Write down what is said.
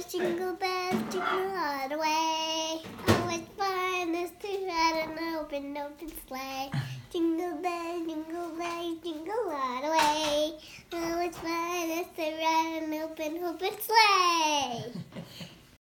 bells, jingle all the way. Oh, it's fun is to ride an open sleigh. Jingle bells, jingle all the way. Oh, it's fun is to ride an open sleigh.